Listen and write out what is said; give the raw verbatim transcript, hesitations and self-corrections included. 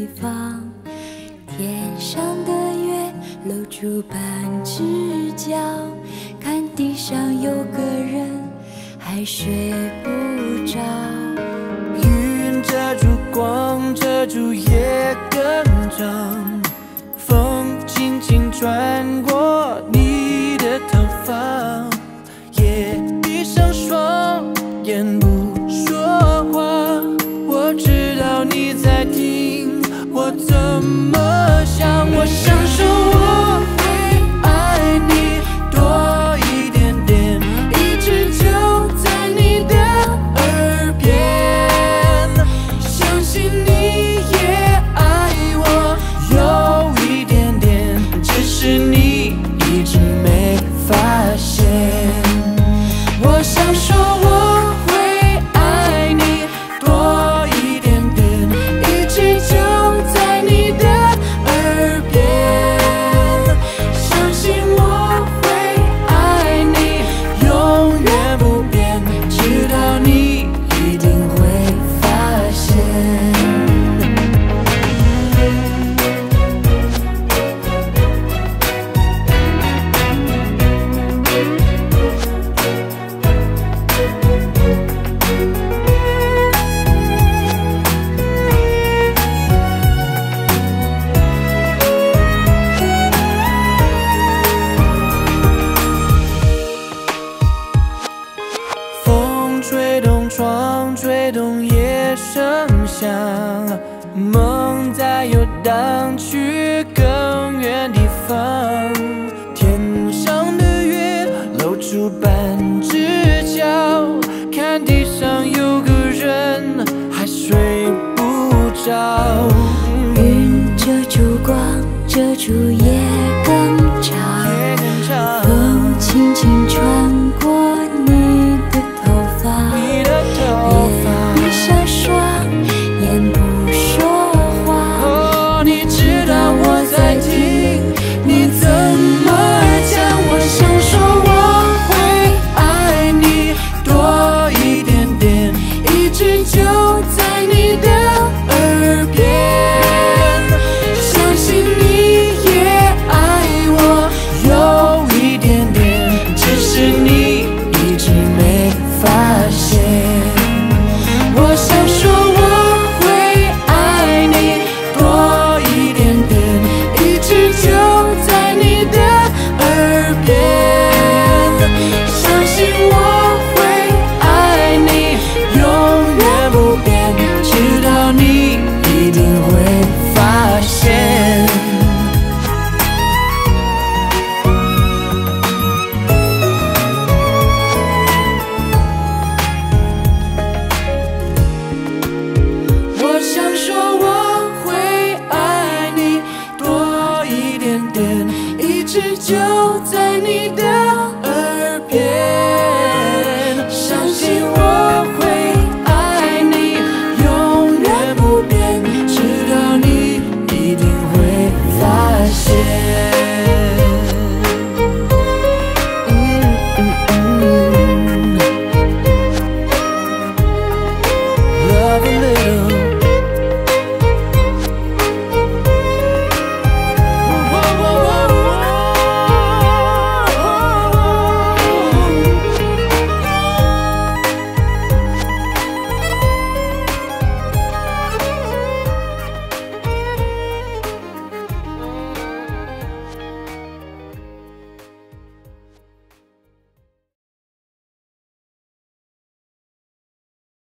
方，天上的月露出半只脚，看地上有个人还睡不着。 云遮住光，遮住夜更长，风轻轻穿过你的头发，也闭上双眼不说话。我知道你在听我怎么想，我想说我会爱你多一点点，一直就在你的耳边，相信你也爱我有一点点，只是你一直没发现。我想说我会爱你多一点点，一直就在你的耳边，相信我会爱你永远不变，直到你一定会发现。风吹动窗，吹动夜声响，梦在游荡去更远地方。天上的月露出半只脚，看地上有个人还睡不着。